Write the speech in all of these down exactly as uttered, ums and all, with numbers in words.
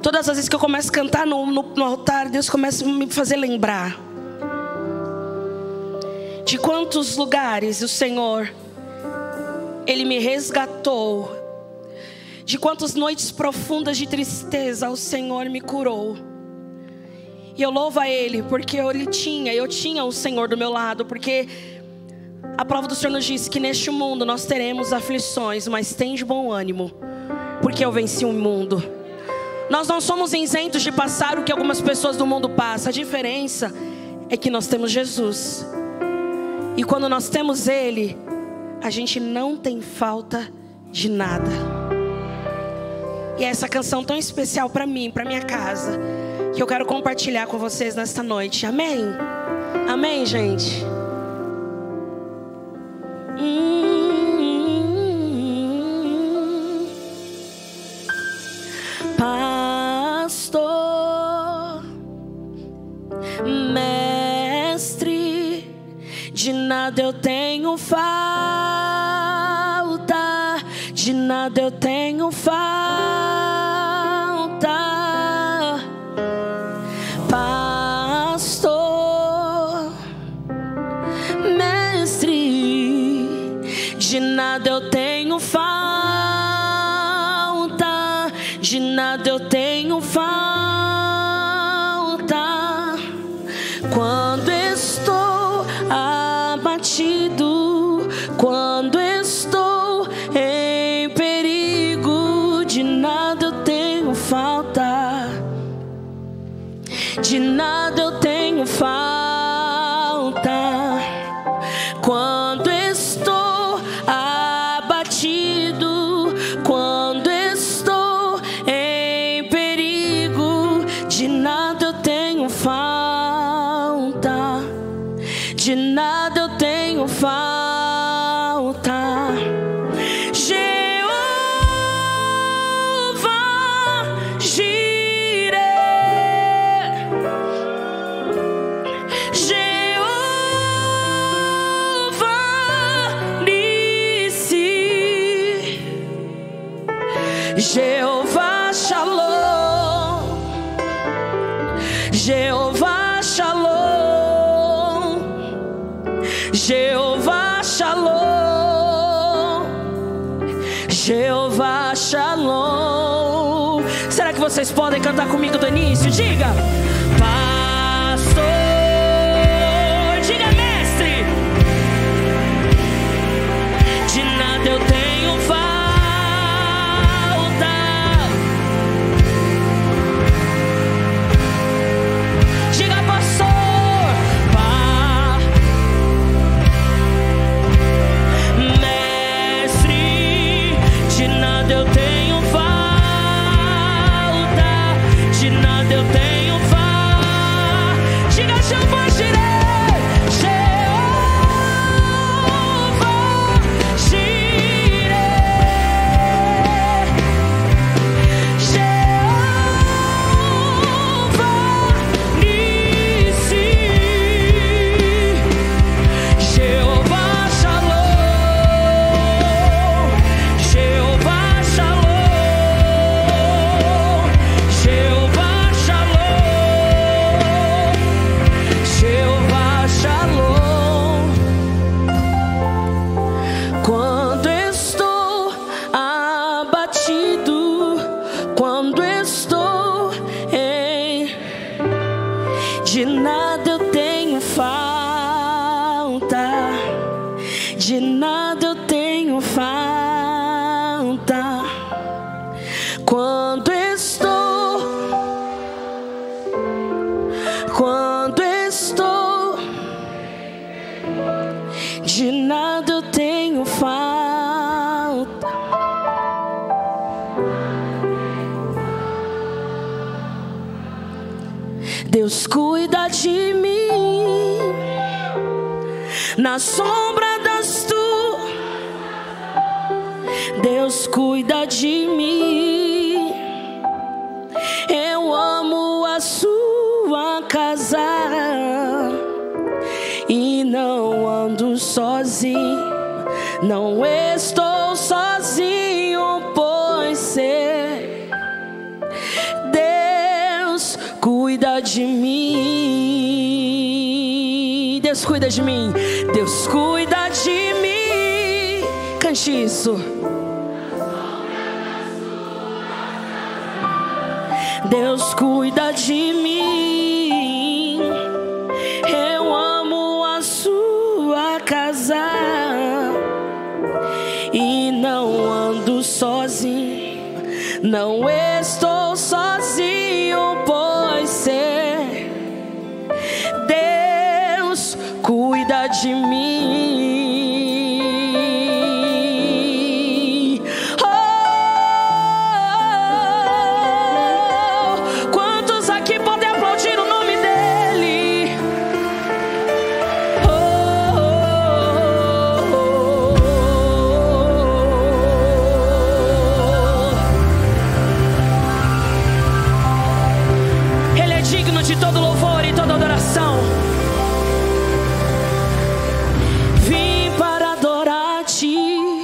Todas as vezes que eu começo a cantar no, no, no altar, Deus começa a me fazer lembrar de quantos lugares o Senhor, Ele me resgatou, de quantas noites profundas de tristeza o Senhor me curou. E eu louvo a Ele, porque eu, ele tinha, eu tinha o Senhor do meu lado, porque a palavra do Senhor nos diz que neste mundo nós teremos aflições, mas tem de bom ânimo, porque eu venci o mundo. Nós não somos isentos de passar o que algumas pessoas do mundo passam. A diferença é que nós temos Jesus. E quando nós temos Ele, a gente não tem falta de nada. E é essa canção tão especial para mim, para minha casa, que eu quero compartilhar com vocês nesta noite. Amém? Amém, gente? Hum, Pastor, mestre, de nada eu tenho falta, de nada eu tenho falta. Pastor, mestre, de nada eu tenho falta, de nada eu tenho falta. Quando estou abatido, quando estou em perigo, de nada eu tenho falta, de nada eu tenho falta. Quando estou abatido, quando estou em perigo, de nada eu tenho falta, de nada eu tenho falta. Jeová Jireh, Jeová Nissi, Jeová Shalom, Jeová Shalom, Jeová Shalom, Jeová Shalom. Será que vocês podem cantar comigo do início? Diga: pastor, diga mestre, de nada eu tenho falta. Diga pastor, pa, mestre, de nada eu tenho falta, de nada eu tenho falta. Diga Jeová Jireh, Jeová Jireh, Jeová Nissi, Jeová Shalom, Jeová Shalom, Jeová Shalom, Jeová Shalom. Quando estou abatido, quando estou em, de nada eu tenho falta, de nada eu tenho falta. Quando estou, quando estou, de nada eu tenho falta. Deus cuida de mim na sombra das tuas. Deus cuida de mim. Eu amo a sua casa e não ando sozinho. Não estou sozinho, pois sei Deus cuida de mim. Deus cuida de mim. Deus cuida de mim. Cante isso. Deus cuida de mim. Eu amo a sua casa e não ando sozinho, não estou sozinho, pois sei, Deus cuida de mim. De todo louvor e toda adoração. Vim para adorar-te,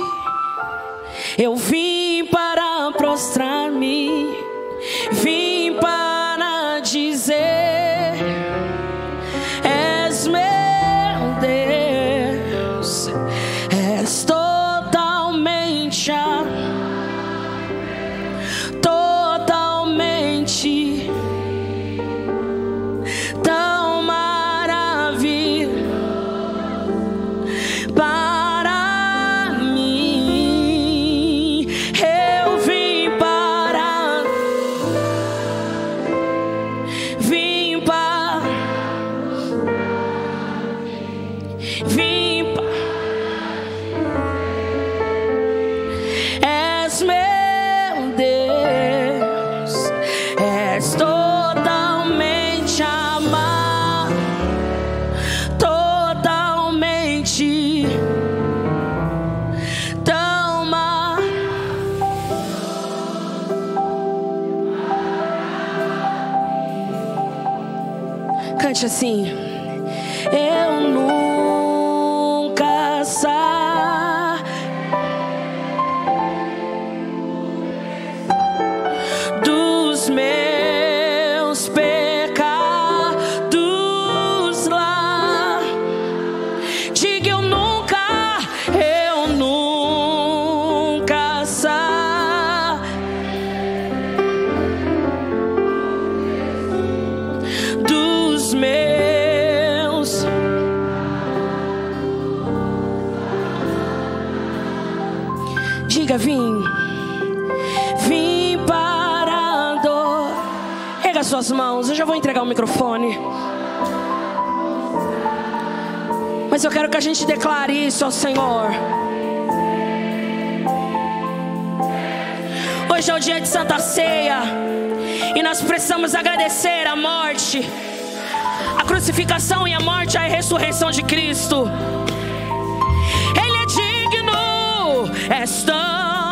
eu vim para prostrar-me, vim para dizer: és meu Deus, és totalmente, totalmente tão maravilhoso para mim. Eu vim para, vim para, vim para. És meu Deus, és totalmente amado, totalmente tão mar. Cante assim. Eu nunca saí dos meus pecados lá. Diga eu nunca, eu nunca saí dos meus. Diga vim, vim para adorar. Erga suas mãos, eu já vou entregar o microfone. Mas eu quero que a gente declare isso ao Senhor. Hoje é o dia de Santa Ceia e nós precisamos agradecer a morte, a crucificação e a morte, a ressurreição de Cristo. Ele é digno, és tão